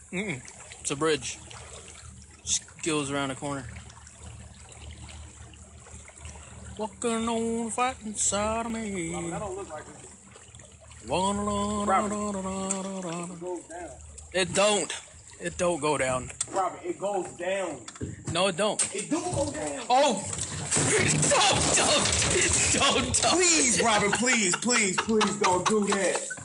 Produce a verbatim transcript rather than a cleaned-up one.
Mm-mm. It's a bridge. Just goes around the corner. Walking on the fighting side of me. Robert, that don't look like it. Robert, It goes down. it don't. It don't go down. Robert, it goes down. No, it don't. It do go down. Oh! Don't, don't, don't, don't. Please, Robert, please, please, please don't do that.